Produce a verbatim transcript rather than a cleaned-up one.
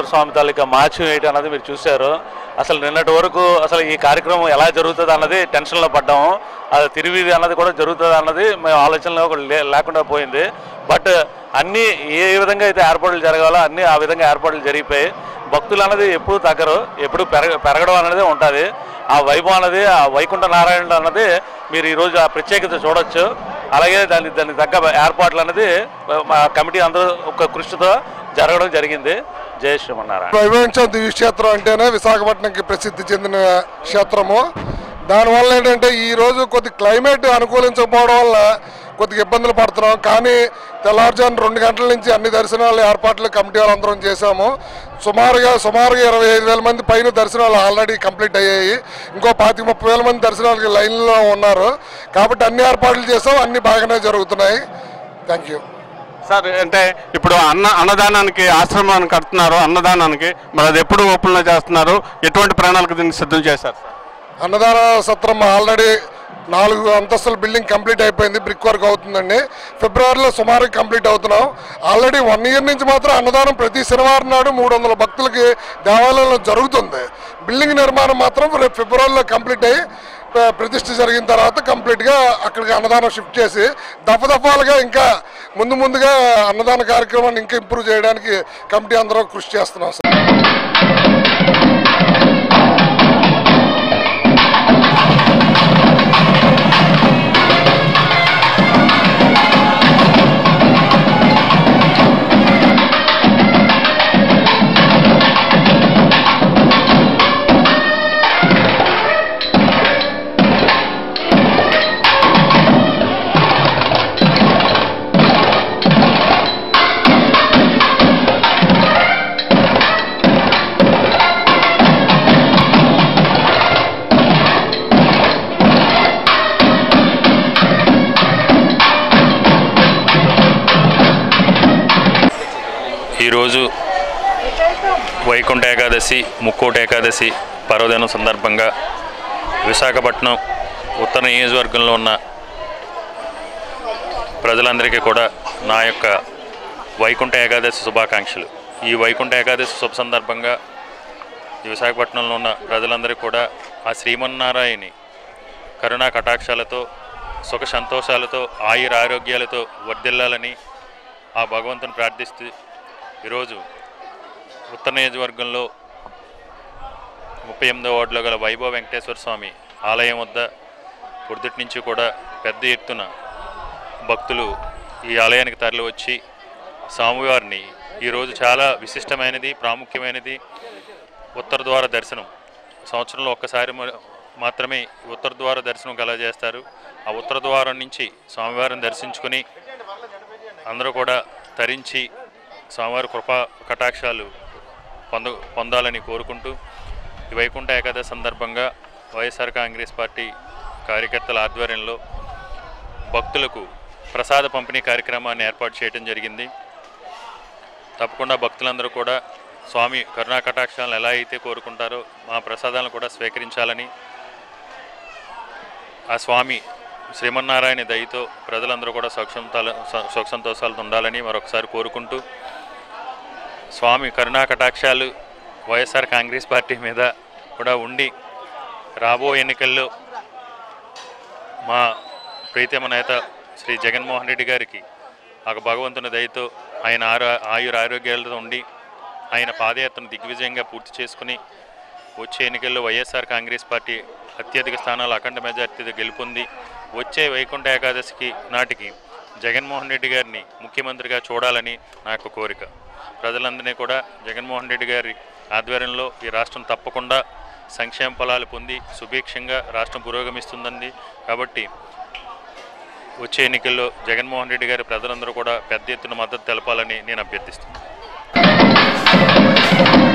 వెంకటేశ్వర స్వామి తాలూకా మార్చి వేయటం అన్నది మీరు చూశారు. అసలు నిన్నటి వరకు అసలు ఈ కార్యక్రమం ఎలా జరుగుతుంది అన్నది టెన్షన్లో పడ్డాము. అది తిరివిది అన్నది కూడా జరుగుతుంది అన్నది మేము ఆలోచనలో లేకుండా పోయింది. బట్ అన్నీ ఏ విధంగా అయితే ఏర్పాట్లు జరగాలో అన్నీ ఆ విధంగా ఏర్పాట్లు జరిగిపోయి భక్తులు అన్నది ఎప్పుడు తగ్గరు, ఎప్పుడు పెరగ పెరగడం అనేది ఉంటుంది. ఆ వైభవం అన్నది, ఆ వైకుంఠ నారాయణ అన్నది మీరు ఈరోజు ఆ ప్రత్యేకత చూడొచ్చు. అలాగే దాని దానికి తగ్గ ఏర్పాట్లు అనేది మా కమిటీ అందరూ ఒక కృషితో జరగడం జరిగింది. జయ శ్రీమన్నారాయణ. వైభవించ దివ్యక్షేత్రం అంటేనే విశాఖపట్నంకి ప్రసిద్ధి చెందిన క్షేత్రము. దానివల్ల ఏంటంటే ఈరోజు కొద్ది క్లైమేట్ అనుకూలించకపోవడం వల్ల కొద్దిగా ఇబ్బందులు పడుతున్నాం. కానీ తెల్లవారుజామున రెండు గంటల నుంచి అన్ని దర్శనాలు ఏర్పాట్లు కమిటీ వాళ్ళందరం చేశాము. సుమారుగా సుమారుగా ఇరవై ఐదు వేల మంది పైన దర్శనాలు ఆల్రెడీ కంప్లీట్ అయ్యాయి. ఇంకో పాతిక ముప్పై వేల మంది దర్శనాలకి లైన్లో ఉన్నారు. కాబట్టి అన్ని ఏర్పాట్లు చేసాం, అన్ని బాగానే జరుగుతున్నాయి. Thank you sir. అంటే ఇప్పుడు అన్న అన్నదానానికి ఆశ్రమాన్ని కడుతున్నారు, అన్నదానానికి మరి అది ఎప్పుడు ఓపెన్లో చేస్తున్నారు, ఎటువంటి ప్రణాళిక దీన్ని సిద్ధం చేశారు? అన్నదాన సత్రం ఆల్రెడీ నాలుగు అంతస్తుల బిల్డింగ్ కంప్లీట్ అయిపోయింది, బ్రిక్ వర్క్ అవుతుందండి. ఫిబ్రవరిలో సుమారు కంప్లీట్ అవుతున్నాం. ఆల్రెడీ వన్ ఇయర్ నుంచి మాత్రం అన్నదానం ప్రతి శనివారం నాడు మూడు వందల భక్తులకి దేవాలయంలో జరుగుతుంది. బిల్డింగ్ నిర్మాణం మాత్రం రేపు ఫిబ్రవరిలో కంప్లీట్ అయ్యి ప్రతిష్ఠ జరిగిన తర్వాత కంప్లీట్గా అక్కడికి అన్నదానం షిఫ్ట్ చేసి దఫదఫాలుగా ఇంకా ముందు ముందుగా అన్నదాన కార్యక్రమాన్ని ఇంకా ఇంప్రూవ్ చేయడానికి కమిటీ అందరూ కృషి చేస్తున్నాం సార్. ఈరోజు వైకుంఠ ఏకాదశి, ముక్కోటి ఏకాదశి పర్వదినం సందర్భంగా విశాఖపట్నం ఉత్తర నియోజకవర్గంలో ఉన్న ప్రజలందరికీ కూడా నా యొక్క వైకుంఠ ఏకాదశి శుభాకాంక్షలు. ఈ వైకుంఠ ఏకాదశి శుభ సందర్భంగా ఈ విశాఖపట్నంలో ఉన్న ప్రజలందరికీ కూడా ఆ శ్రీమన్నారాయణి కరుణా కటాక్షాలతో, సుఖ సంతోషాలతో, ఆయుర ఆరోగ్యాలతో వర్ధిల్లాలని ఆ భగవంతుని ప్రార్థిస్తూ ఈరోజు ఉత్తర నియోజకవర్గంలో ముప్పై ఎనిమిదో వార్డులో గల వైభవ వెంకటేశ్వర స్వామి ఆలయం వద్ద పొద్దుటి నుంచి కూడా పెద్ద ఎత్తున భక్తులు ఈ ఆలయానికి తరలి వచ్చి స్వామివారిని ఈరోజు చాలా విశిష్టమైనది, ప్రాముఖ్యమైనది ఉత్తర ద్వార దర్శనం. సంవత్సరంలో ఒక్కసారి మాత్రమే ఉత్తర ద్వార దర్శనం కలగజేస్తారు. ఆ ఉత్తర ద్వారం నుంచి స్వామివారిని దర్శించుకొని అందరూ కూడా తరించి స్వామివారి కృపా కటాక్షాలు పొంద పొందాలని కోరుకుంటూ ఈ వైకుంఠ ఏకాదశి సందర్భంగా వైఎస్ఆర్ కాంగ్రెస్ పార్టీ కార్యకర్తల ఆధ్వర్యంలో భక్తులకు ప్రసాద పంపిణీ కార్యక్రమాన్ని ఏర్పాటు చేయడం జరిగింది. తప్పకుండా భక్తులందరూ కూడా స్వామి కరుణా కటాక్షాలను ఎలా అయితే కోరుకుంటారో మా ప్రసాదాలను కూడా స్వీకరించాలని, ఆ స్వామి శ్రీమన్నారాయణ దయతో ప్రజలందరూ కూడా సుఖసంతాల సుఖ సంతోషాలతో ఉండాలని మరొకసారి కోరుకుంటూ, స్వామి కరుణా కటాక్షాలు వైఎస్ఆర్ కాంగ్రెస్ పార్టీ మీద కూడా ఉండి రాబో ఎన్నికల్లో మా ప్రీతమ నేత శ్రీ జగన్మోహన్ రెడ్డి గారికి ఆ భగవంతుని దయతో ఆయన ఆరో ఆయుర ఆరోగ్యాలతో ఉండి ఆయన పాదయాత్రను దిగ్విజయంగా పూర్తి చేసుకుని వచ్చే ఎన్నికల్లో వైఎస్ఆర్ కాంగ్రెస్ పార్టీ అత్యధిక స్థానాలు అఖండ మెజార్టీతో గెలుపొంది వచ్చే వైకుంఠ ఏకాదశికి నాటికి జగన్మోహన్ రెడ్డి గారిని ముఖ్యమంత్రిగా చూడాలని నా యొక్క కోరిక. ప్రజలందరినీ కూడా జగన్మోహన్ రెడ్డి గారి ఆధ్వర్యంలో ఈ రాష్ట్రం తప్పకుండా సంక్షేమ ఫలాలు పొంది సుభిక్షంగా రాష్ట్రం పురోగమిస్తుందండి. కాబట్టి వచ్చే ఎన్నికల్లో జగన్మోహన్ రెడ్డి గారి ప్రజలందరూ కూడా పెద్ద ఎత్తున మద్దతు తెలపాలని నేను అభ్యర్థిస్తున్నాను.